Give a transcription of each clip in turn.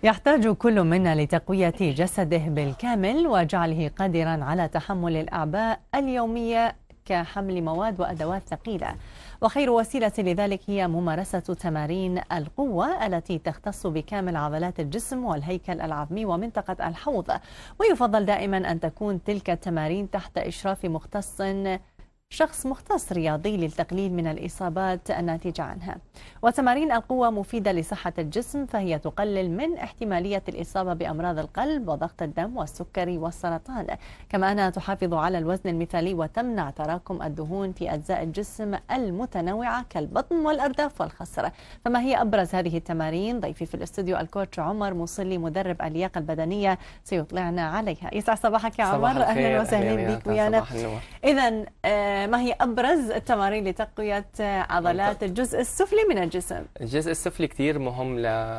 يحتاج كل منا لتقوية جسده بالكامل وجعله قادرا على تحمل الأعباء اليومية كحمل مواد وأدوات ثقيلة، وخير وسيلة لذلك هي ممارسة تمارين القوة التي تختص بكامل عضلات الجسم والهيكل العظمي ومنطقة الحوض. ويفضل دائما أن تكون تلك التمارين تحت إشراف شخص مختص رياضي للتقليل من الإصابات الناتجة عنها. وتمارين القوة مفيدة لصحة الجسم، فهي تقلل من احتمالية الإصابة بأمراض القلب وضغط الدم والسكري والسرطان، كما أنها تحافظ على الوزن المثالي وتمنع تراكم الدهون في أجزاء الجسم المتنوعة كالبطن والأرداف والخصر. فما هي أبرز هذه التمارين؟ ضيفي في الاستوديو الكوتش عمر مصلي مدرب اللياقة البدنية سيطلعنا عليها. يسعد صباحك يا عمر، أهلا وسهلا بك ويانا. إذن ما هي أبرز التمارين لتقوية عضلات الجزء السفلي من الجسم؟ الجزء السفلي كثير مهم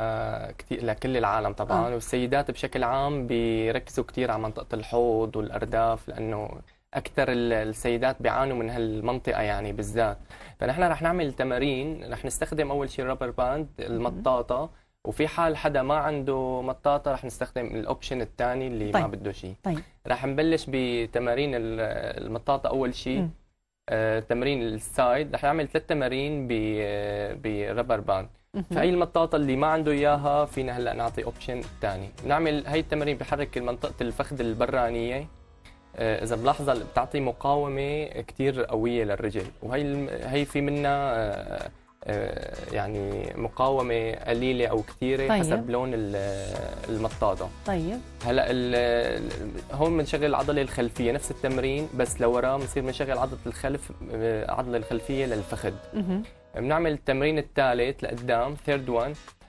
لكل العالم طبعا، والسيدات بشكل عام بيركزوا كثير على منطقة الحوض والأرداف، لأنه أكثر السيدات بيعانوا من هالمنطقة يعني بالذات. فنحن رح نعمل تمارين، رح نستخدم أول شيء الرابر باند، المطاطة، وفي حال حدا ما عنده مطاطة رح نستخدم الأوبشن الثاني اللي ما بده شيء. رح نبلش بتمارين المطاطة أول شيء. تمرين السايد رح نعمل 3 تمارين بربر باند. فهي المطاطه اللي ما عنده اياها فينا هلا نعطي اوبشن ثاني. نعمل هي التمارين بحرك منطقه الفخذ البرانيه، اذا بلاحظها بتعطي مقاومه كثير قويه للرجل، وهي في منها يعني مقاومه قليله او كثيره حسب لون المطاطه. هلا هون بنشغل العضله الخلفيه نفس التمرين، بس لورا بنصير بنشغل عضله الخلف، العضله الخلفيه للفخذ. بنعمل التمرين الثالث لقدام، ثيرد وان،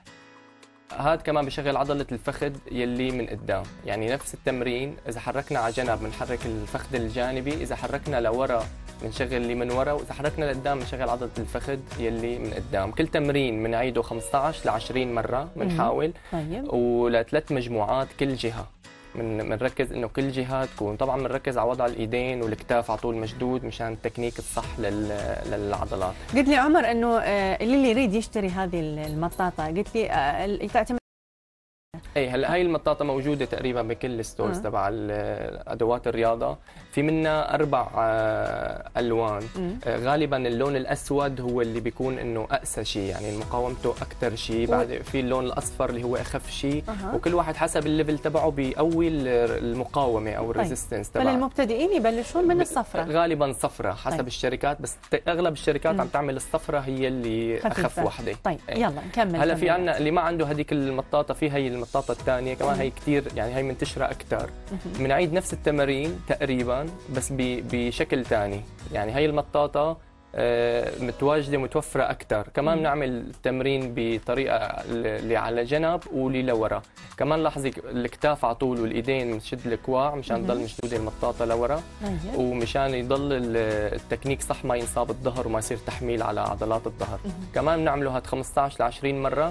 هذا كمان بشغل عضله الفخذ يلي من قدام. يعني نفس التمرين، اذا حركنا على جنب بنحرك الفخذ الجانبي، اذا حركنا لورا بنشغل اللي من ورا، واذا حركنا لقدام بنشغل عضله الفخذ يلي من قدام. كل تمرين بنعيده 15 ل 20 مره بنحاول، ولثلاث مجموعات كل جهه. بنركز انه كل جهه تكون، طبعا بنركز على وضع الايدين والكتاف على طول مشدود مشان التكنيك الصح للعضلات. قلت لي عمر انه اللي يريد يشتري هذه المطاطه، قلت لي تعتمد هلا هاي المطاطه موجوده تقريبا بكل الستورز تبع ادوات الرياضه. في منها 4 الوان. غالبا اللون الاسود هو اللي بيكون انه اقسى شيء، يعني مقاومته اكثر شيء. بعد في اللون الاصفر اللي هو اخف شيء، وكل واحد حسب الليفل تبعه بيقوي المقاومه او الريزيستنس تبعه. فللمبتدئين يبلشون من الصفرة، غالبا صفرة حسب الشركات، بس اغلب الشركات عم تعمل الصفرة هي اللي اخف وحده. يلا نكمل. هلا في عندنا اللي ما عنده هذيك المطاطه، في هي المطاطه الثانيه كمان، هي كثير يعني هي منتشره اكثر. بنعيد نفس التمارين تقريبا بس بشكل ثاني. يعني هي المطاطه متواجده متوفره اكثر. كمان بنعمل تمرين بطريقه اللي على جنب واللي لورا. كمان لاحظي الكتاف على طول والايدين بنشد الكواع مشان تضل مشدوده المطاطه لورا، ومشان يضل التكنيك صح، ما ينصاب الظهر وما يصير تحميل على عضلات الظهر. كمان بنعمله هاد 15 ل 20 مره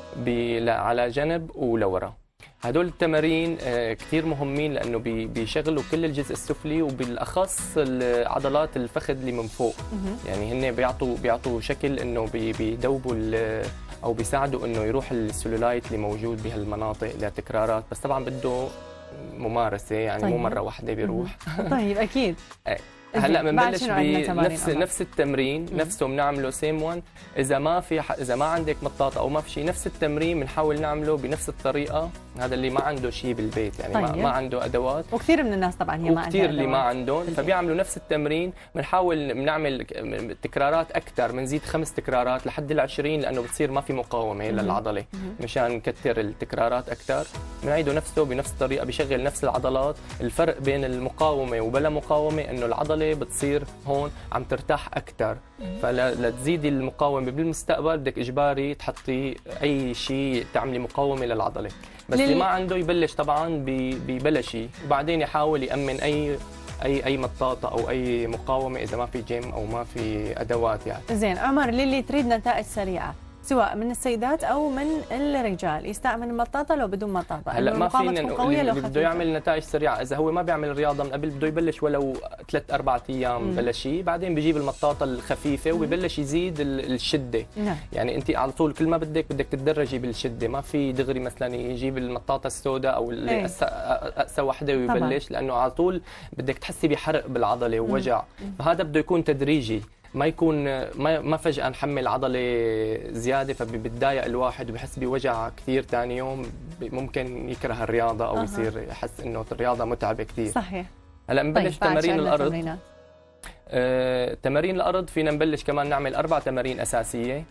على جنب ولورا. هدول التمارين كثير مهمين لانه بيشغلوا كل الجزء السفلي، وبالاخص عضلات الفخذ اللي من فوق. يعني هن بيعطوا شكل انه بيدوبوا او بيساعدوا انه يروح السلولايت اللي موجود بهالمناطق لتكرارات، بس طبعا بده ممارسه، يعني مو مره واحده بيروح. طيب اكيد. هلا بنبلش بنفس التمرين نفسه بنعمله سيم 1. اذا ما عندك مطاطه او ما في شيء، نفس التمرين بنحاول نعمله بنفس الطريقه. هذا اللي ما عنده شيء بالبيت، يعني ما عنده ادوات، وكثير من الناس طبعا هي ما عندها كثير اللي ما عندهم، فبيعملوا نفس التمرين. بنحاول بنعمل تكرارات اكثر، بنزيد 5 تكرارات لحد ال20، لانه بتصير ما في مقاومه للعضله. مشان نكثر التكرارات اكثر بنعيده نفسه بنفس الطريقه، بيشغل نفس العضلات. الفرق بين المقاومه وبلا مقاومه انه العضله بتصير هون عم ترتاح اكثر. فلتزيدي المقاومه بالمستقبل بدك اجباري تحطي اي شيء تعملي مقاومه للعضله. بس اللي ما عنده يبلش طبعا ببلشي، وبعدين يحاول يامن اي مطاطه او اي مقاومه اذا ما في جيم او ما في ادوات. يعني زين عمر، للي تريد نتائج سريعه، سواء من السيدات او من الرجال يستعمل المطاطه لو بدون مطاطه؟ هلا ما فينا نقول اللي بده يعمل نتائج سريعه، اذا هو ما بيعمل رياضه من قبل بده يبلش ولو 3-4 ايام بلا شيء، بعدين بيجيب المطاطه الخفيفه وبيبلش يزيد الشده. نعم. يعني انت على طول كل ما بدك تتدرجي بالشده، ما في دغري مثلا يجيب المطاطه السوداء او اللي اقسى وحده ويبلش طبعا. لانه على طول بدك تحسي بحرق بالعضله ووجع، فهذا بده يكون تدريجي، ما يكون ما فجأة نحمل عضلة زيادة فبتضايق الواحد وبحس بوجع كثير ثاني يوم، ممكن يكره الرياضة أو يصير يحس إنه الرياضة متعبة كثير. صحيح. هلا نبلش تمارين الأرض. تمارين الأرض فينا نبلش كمان نعمل 4 تمارين أساسية.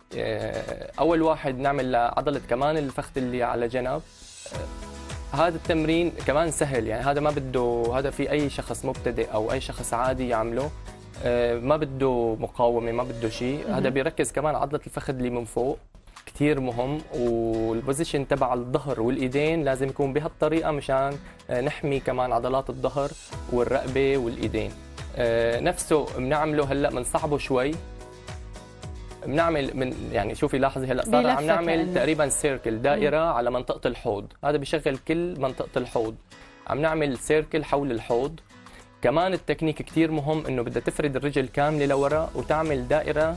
أول واحد نعمل عضلة كمان الفخذ اللي على جنب. هذا التمرين كمان سهل، يعني هذا ما بده، هذا في أي شخص مبتدئ أو أي شخص عادي يعمله، ما بده مقاومة، ما بده شيء. هذا بيركز كمان عضلة الفخذ اللي من فوق، كثير مهم، والبوزيشن تبع الظهر والإيدين لازم يكون بهالطريقة مشان نحمي كمان عضلات الظهر والرقبة والإيدين. نفسه بنعمله هلا بنصعبه شوي، بنعمل من يعني شوفي لاحظي هلا صار عم نعمل تقريبا سيركل، دائرة على منطقة الحوض، هذا بيشغل كل منطقة الحوض، عم نعمل سيركل حول الحوض. كمان التكنيك كتير مهم، انه بدها تفرد الرجل كامله لورا وتعمل دائره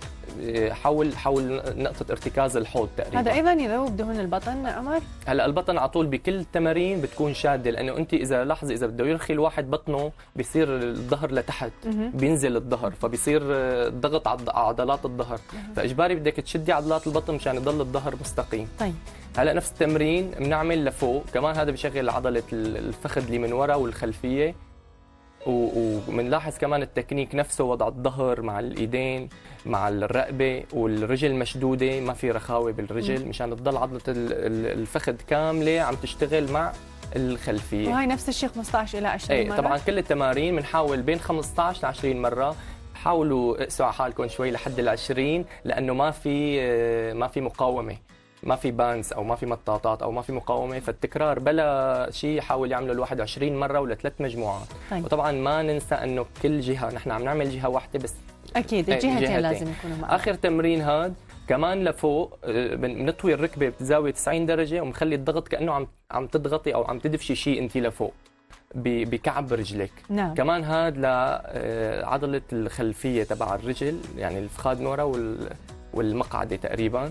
حول نقطه ارتكاز الحوض تقريبا. هذا ايضا يذوب دهون البطن عمر؟ هلا البطن على طول بكل التمارين بتكون شاده، لانه انت اذا لاحظي اذا بده يرخي الواحد بطنه بيصير الظهر لتحت، بينزل الظهر، فبيصير ضغط على عضلات الظهر، فاجباري بدك تشدي عضلات البطن مشان يضل الظهر مستقيم. طيب هلا نفس التمرين بنعمل لفوق كمان، هذا بشغل عضله الفخذ اللي من ورا والخلفيه، وبنلاحظ كمان التكنيك نفسه، وضع الظهر مع الايدين مع الرقبه والرجل مشدوده، ما في رخاوه بالرجل مشان تضل عضله الفخذ كامله عم تشتغل مع الخلفيه. وهي نفس الشيء 15 الى 20 مره. طبعا كل التمارين بنحاول بين 15 ل 20 مره، حاولوا اقسوا على حالكم شوي لحد ال 20 لانه ما في مقاومه، ما في بانس او ما في مطاطات او ما في مقاومه، فالتكرار بلا شيء حاول يعمله الواحد 20 مره ولا 3 مجموعات. طيب. وطبعا ما ننسى انه كل جهه، نحن عم نعمل جهه واحده بس، اكيد الجهتين لازم يكونوا معنا. اخر تمرين هذا كمان لفوق بنطوي الركبه بزاويه 90 درجه وبنخلي الضغط كانه عم تضغطي او عم تدفشي شيء انت لفوق بكعب رجلك. نعم. كمان هذا لعضله الخلفيه تبع الرجل، يعني الفخاد من ورا والمقعده تقريبا.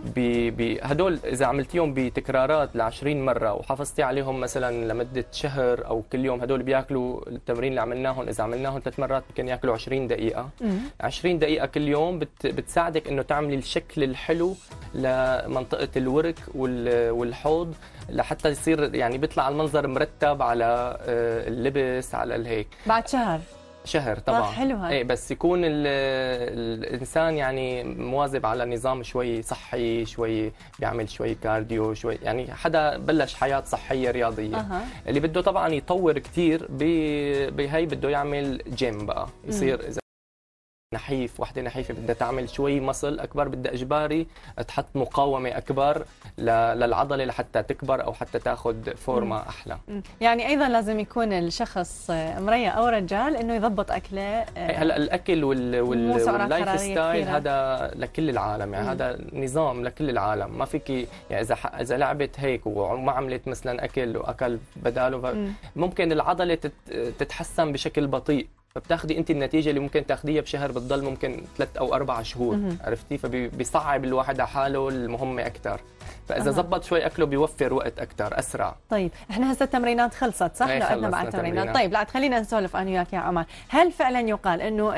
هدول اذا عملتيهم بتكرارات ل20 مره وحافظتي عليهم مثلا لمده شهر او كل يوم، هدول بياكلوا التمرين اللي عملناهم، اذا عملناهم 3 مرات ممكن ياكلوا 20 دقيقه. 20 دقيقه كل يوم بتساعدك انه تعملي الشكل الحلو لمنطقه الورك والحوض، لحتى يصير يعني بيطلع المنظر مرتب على اللبس على الهيك. بعد شهر طبعا. حلو هذا. ايه بس يكون الانسان يعني مواظب على نظام شوي صحي، شوي بيعمل شوي كارديو، شوي يعني حدا بلش حياه صحيه رياضيه. اللي بده طبعا يطور كثير بهي بده يعمل جيم بقى، يصير اذا نحيف، وحده نحيفه بدها تعمل شوي مصل اكبر، بدها اجباري تحط مقاومه اكبر للعضله لحتى تكبر او حتى تاخذ فورمه احلى. يعني ايضا لازم يكون الشخص امراه او رجال انه يضبط اكله. هلا الاكل واللايف ستايل هذا لكل العالم، يعني هذا نظام لكل العالم، ما فيك يعني اذا لعبت هيك وما عملت مثلا اكل واكل بداله ممكن العضله تتحسن بشكل بطيء، فبتاخذي انت النتيجه اللي ممكن تاخذيها بشهر بتضل ممكن 3 أو 4 شهور. عرفتي؟ فبيصعب الواحد على حاله المهمه اكثر، فاذا زبط شوي اكله بيوفر وقت اكثر اسرع. طيب احنا هسه التمرينات خلصت صح؟ لو عندنا مع التمرينات. طيب لا خلينا نسولف انا وياك يا عمر، هل فعلا يقال انه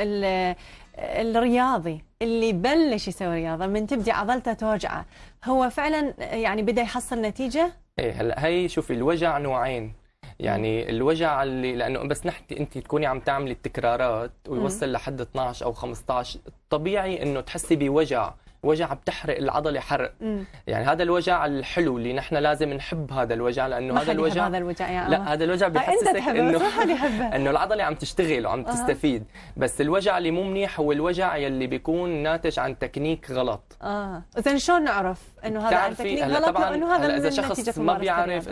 الرياضي اللي بلش يسوي رياضه من تبدي عضلته توجعه هو فعلا يعني بدا يحصل نتيجه؟ ايه هلا هي شوفي الوجع نوعين، يعني الوجع اللي لانه بس انت تكوني عم تعملي التكرارات ويوصل لحد 12 او 15، طبيعي انه تحسي بوجع، وجع بتحرق العضله حرق. يعني هذا الوجع الحلو اللي نحن لازم نحب هذا الوجع، لانه هذا الوجع يا لا هذا الوجع بيحسسك انه العضله عم تشتغل وعم تستفيد، بس الوجع اللي مو منيح هو الوجع يلي بيكون ناتج عن تكنيك غلط. اذا شلون نعرف انه هذا عن تكنيك غلط لانه هذا اذا شخص ما بيعرف،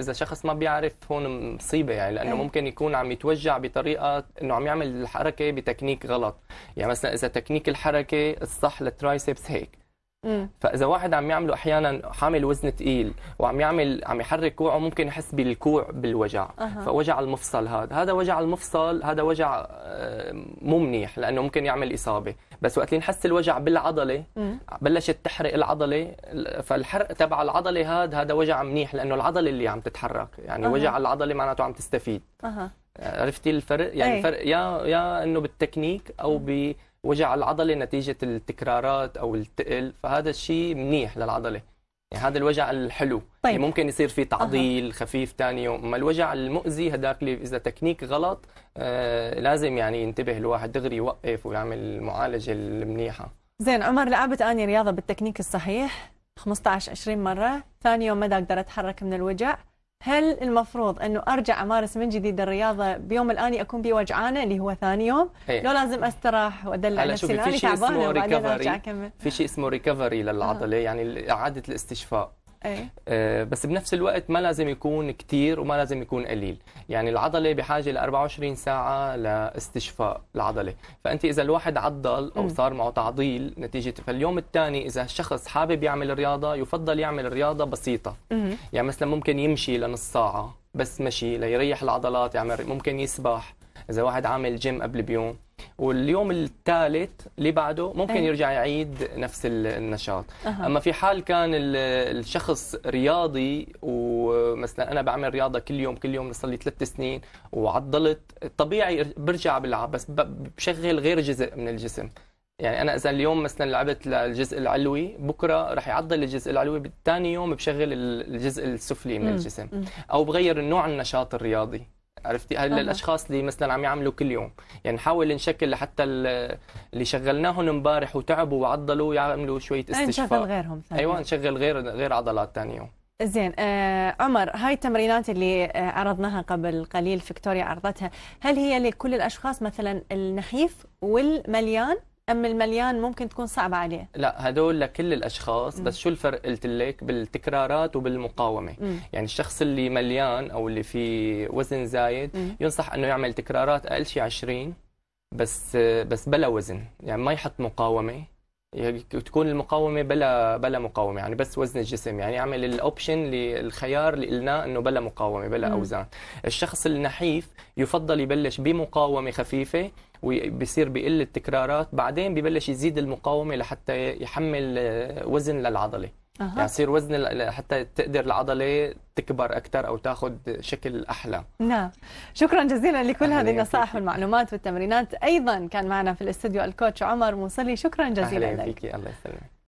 هون مصيبه، يعني لانه ممكن يكون عم يتوجع بطريقه انه عم يعمل الحركه بتكنيك غلط. يعني مثلا اذا تكنيك الحركه الصح للترايسبس هيك، فاذا واحد عم يعمله احيانا حامل وزن ثقيل وعم عم يحرك كوعه، ممكن يحس بالكوع بالوجع. فوجع المفصل هذا وجع المفصل، هذا وجع مو منيح، لانه ممكن يعمل اصابه. بس وقت اللي نحس الوجع بالعضله، بلشت تحرق العضله، فالحرق تبع العضله هذا وجع منيح، لانه العضله اللي عم تتحرك. يعني وجع العضله معناته عم تستفيد. عرفتي الفرق؟ يعني الفرق يا انه بالتكنيك او بوجع العضله نتيجه التكرارات او الثقل، فهذا الشيء منيح للعضله. يعني هذا الوجع الحلو. طيب. يعني ممكن يصير في تعضيل خفيف ثاني يوم. اما الوجع المؤذي هذاك اللي اذا تكنيك غلط لازم يعني ينتبه الواحد دغري، يوقف ويعمل المعالجه المنيحه. زين عمر، لعبت اني رياضه بالتكنيك الصحيح 15 20 مره، ثاني يوم ما اقدر اتحرك من الوجع، هل المفروض انه ارجع امارس من جديد الرياضه بيوم الاني اكون بيه وجعانه اللي هو ثاني يوم؟ لو لازم استراح وادلع نفسي الاني تعبانه وبعدين ارجع اكمل؟ في شيء اسمه ريكفري للعضله، يعني اعاده الاستشفاء. بس بنفس الوقت ما لازم يكون كثير وما لازم يكون قليل. يعني العضله بحاجه ل 24 ساعه لاستشفاء العضله. فانت اذا الواحد عضل او صار معه تعضيل نتيجه، فاليوم الثاني اذا الشخص حابب يعمل الرياضه يفضل يعمل رياضه بسيطه. يعني مثلا ممكن يمشي لنص ساعه بس مشي ليريح العضلات، يعمل ممكن يسبح اذا واحد عامل جيم قبل بيوم، واليوم الثالث اللي بعده ممكن يرجع يعيد نفس النشاط. اما في حال كان الشخص رياضي، ومثلا انا بعمل رياضه كل يوم صار لي 3 سنين وعضلت، طبيعي برجع بلعب بس بشغل غير جزء من الجسم. يعني انا اذا اليوم مثلا لعبت للجزء العلوي، بكره رح يعضل الجزء العلوي، بالثاني يوم بشغل الجزء السفلي من الجسم، او بغير النوع النشاط الرياضي. عرفتي؟ هلا الاشخاص اللي مثلا عم يعملوا كل يوم، يعني نحاول نشكل لحتى اللي شغلناهم امبارح وتعبوا وعضلوا يعملوا شويه استشفاء. نشغل غيرهم ثاني. ايوه نشغل غير عضلات ثاني يوم. زين عمر، هاي التمرينات اللي عرضناها قبل قليل فيكتوريا عرضتها، هل هي لكل الاشخاص مثلا النحيف والمليان، ام المليان ممكن تكون صعبه عليه؟ لا، هدول لكل الاشخاص. بس شو الفرق قلت لك؟ بالتكرارات وبالمقاومه. يعني الشخص اللي مليان او اللي في وزن زايد ينصح انه يعمل تكرارات اقل شيء 20 بس بلا وزن، يعني ما يحط مقاومه، يعني تكون المقاومه بلا مقاومه، يعني بس وزن الجسم. يعني يعمل الاوبشن الخيار اللي قلناه انه بلا مقاومه بلا اوزان. الشخص النحيف يفضل يبلش بمقاومه خفيفه وبصير بقل التكرارات، بعدين ببلش يزيد المقاومه لحتى يحمل وزن للعضله. يعني يصير وزن حتى تقدر العضله تكبر اكثر او تاخذ شكل احلى. نعم، شكرا جزيلا لكل هذه النصائح والمعلومات والتمرينات. ايضا كان معنا في الاستوديو الكوتش عمر موصلي، شكرا جزيلا لك. لك. الله يسلمك.